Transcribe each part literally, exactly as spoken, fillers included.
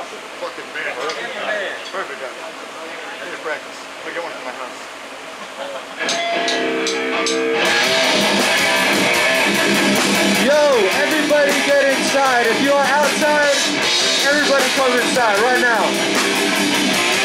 Fucking man. Perfect. Perfect, guys. I need to practice. I'm gonna get one from my house. Yo, everybody get inside. If you are outside, everybody come inside right now.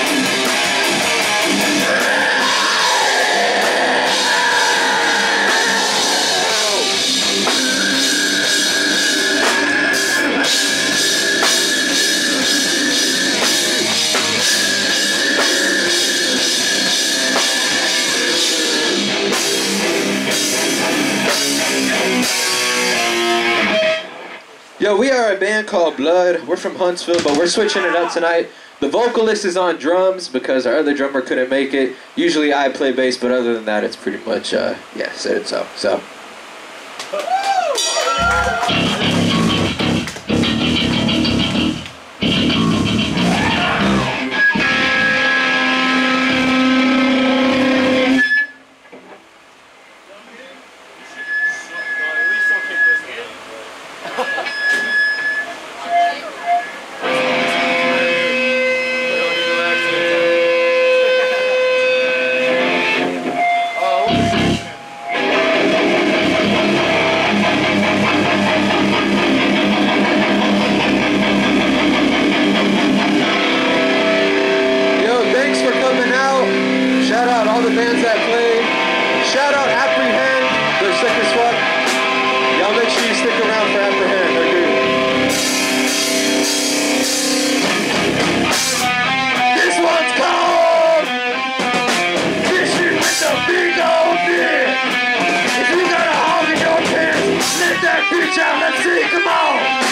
Yo, we are a band called Blood. We're from Huntsville, but we're switching it up tonight. The vocalist is on drums because our other drummer couldn't make it. Usually I play bass, but other than that, it's pretty much, uh, yeah, said it so. So. Bands that played. Shout out Apprehend, they're sick as fuck. Y'all make sure you stick around for Apprehend, they're good. This one's called Fishing with the Big Old Dick. If you got a hog in your pants, let that bitch out, let's see, come on.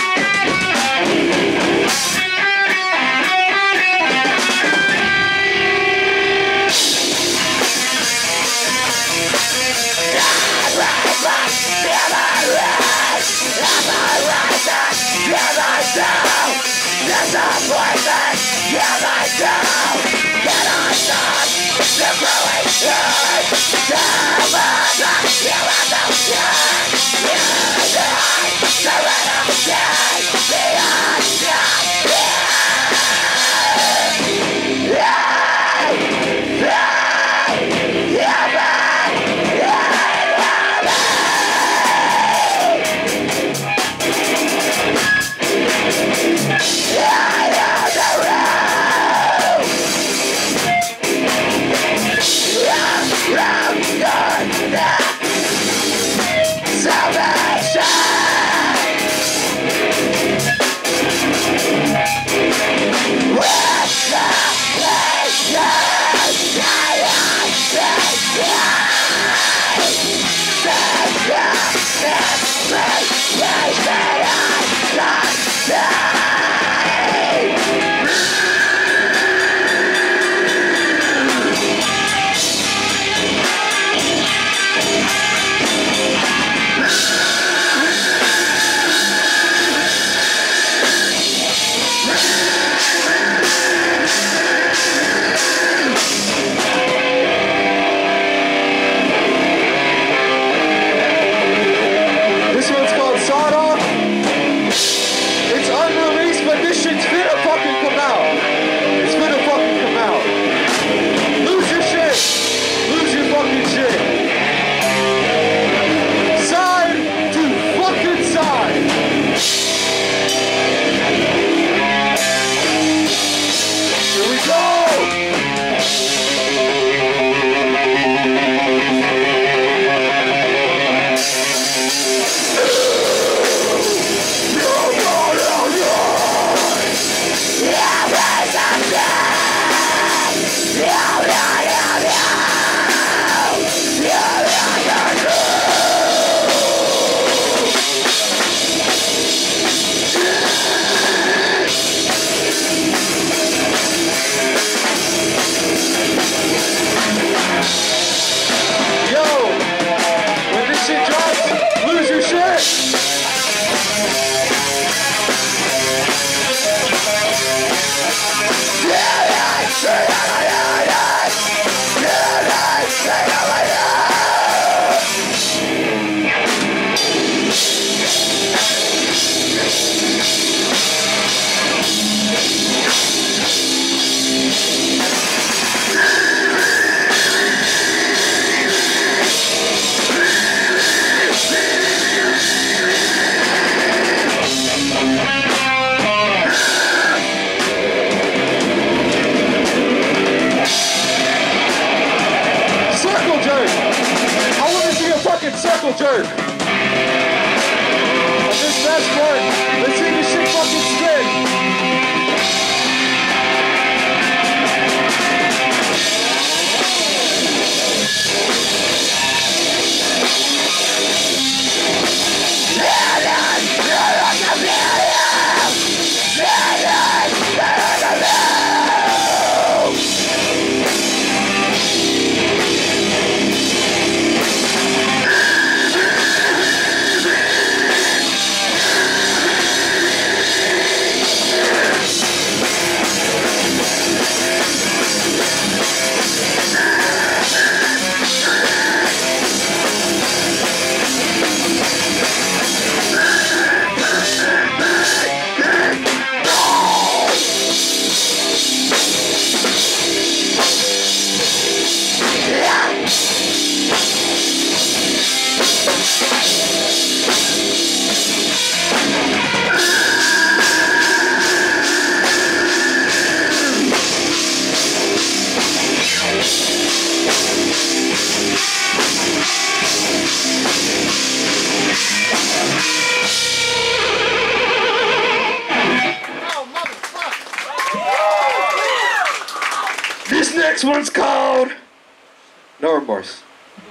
Yeah! next one's called No Remorse.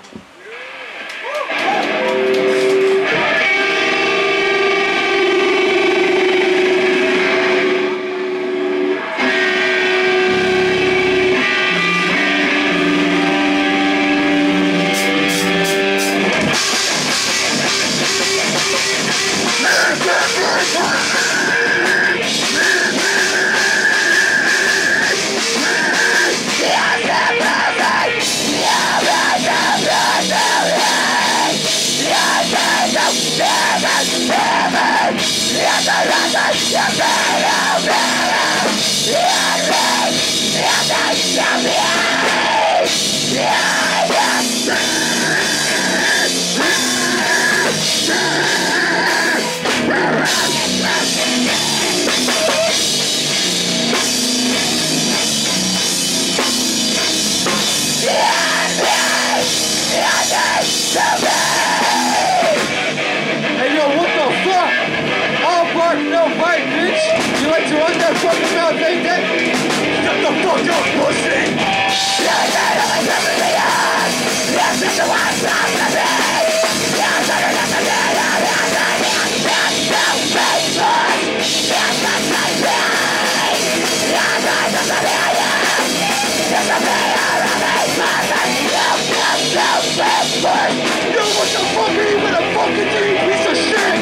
Hey yo, what the fuck? All bark, no bite, bitch! You like to run that fucking mouth, ain't that? Shut the fuck up, pussy! Yo, what the fuck are you gonna fucking do, you piece of shit?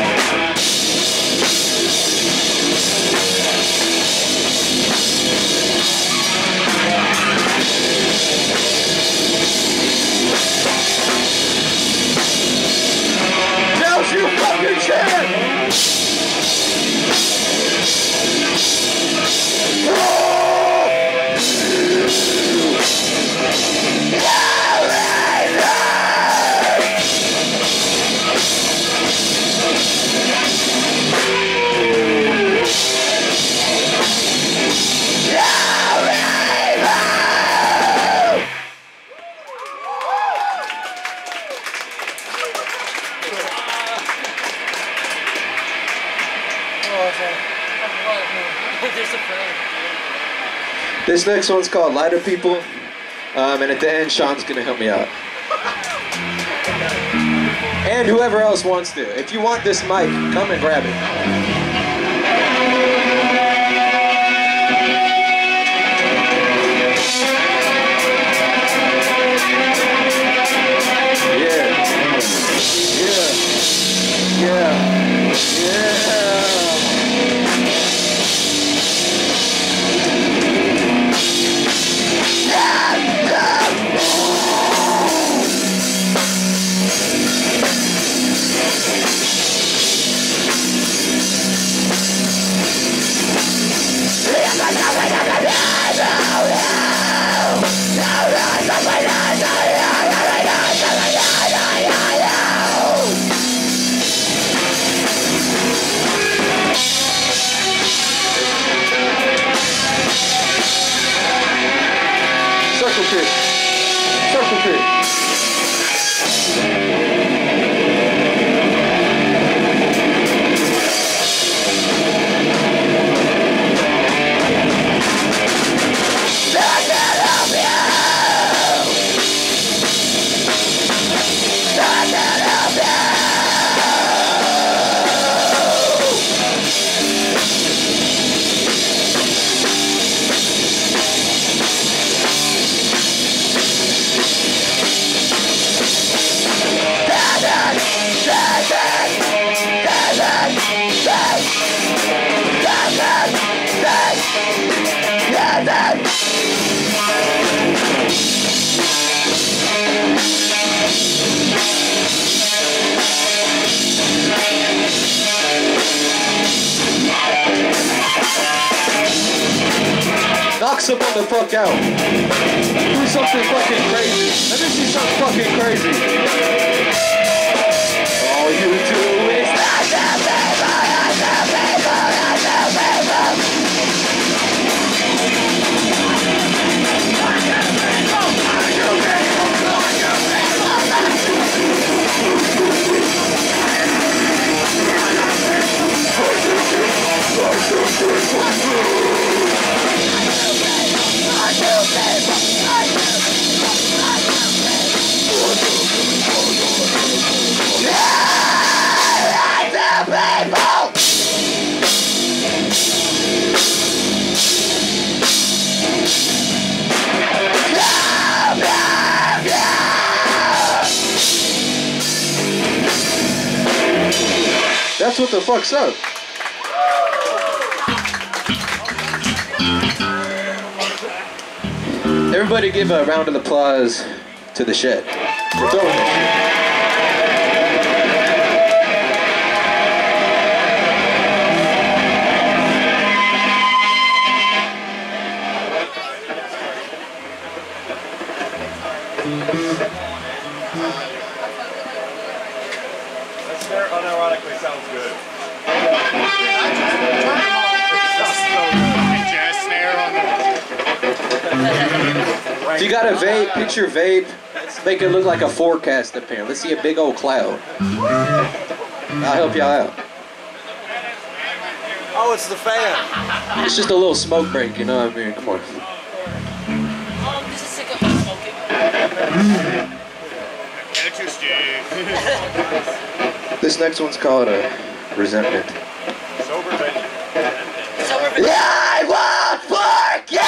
Now's your fucking chance! This next one's called Lighter People, um, and at the end, Sean's gonna help me out. And whoever else wants to. If you want this mic, come and grab it. Yeah. Yeah. Circle trick. Circle trick. Knock someone the fuck out. Do something fucking crazy. Let me see something fucking crazy. All you do is not the people, not the people, not the people. I what the fuck's up. Everybody give a round of applause to the shed. We're throwing it. That snare unironically sounds good. Jazz snare on If you got a vape, picture vape. Let's make it look like a forecast up here. Let's see a big old cloud. I'll help y'all out. Oh, it's the fan. It's just a little smoke break, you know what I mean? Come on. Um, this is sick of me smoking. Interesting. This next one's called uh, Resentment. Sober venue. So we're I won't forget!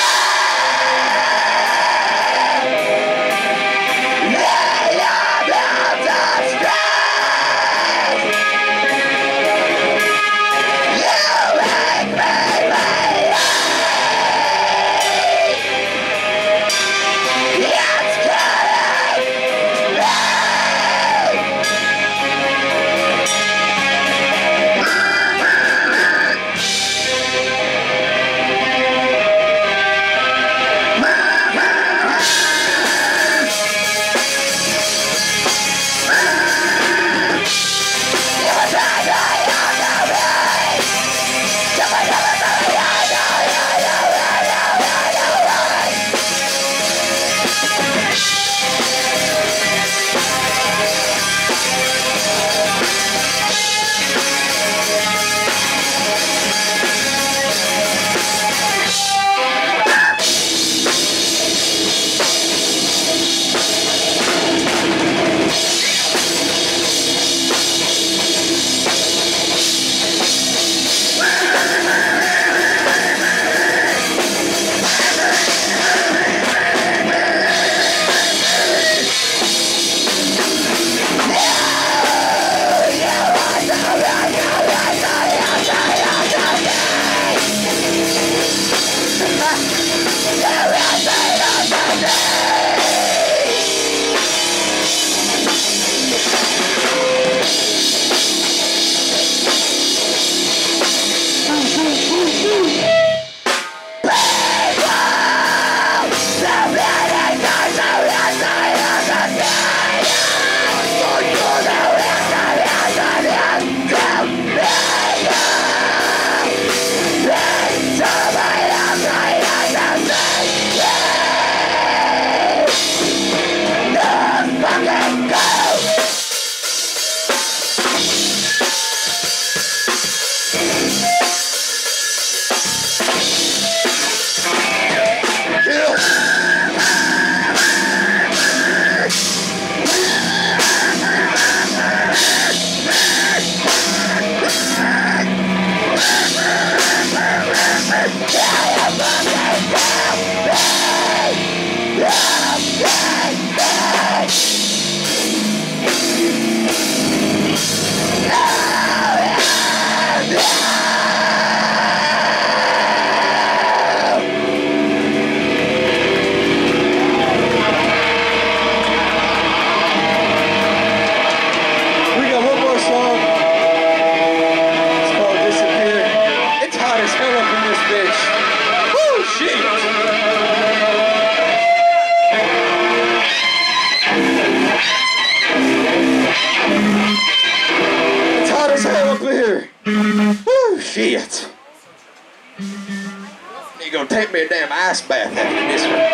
Shit. You're gonna take me a damn ice bath after this one.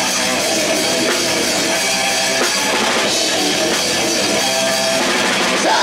So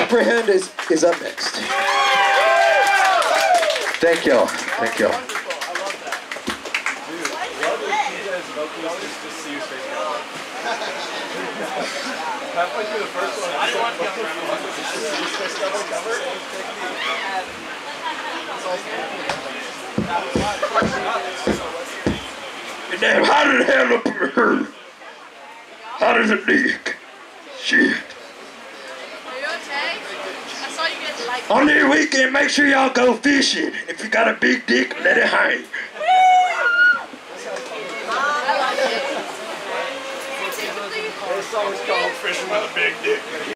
Comprehend is, is up next. Thank y'all. Thank y'all. Halfway through the first one, I want You're damn hot as hell up here. Hot as a dick. Shit. Are you okay? I saw you guys like. On the weekend, make sure y'all go fishing. If you got a big dick, let it hang. I like it. This song's called Fishing with a Big Dick.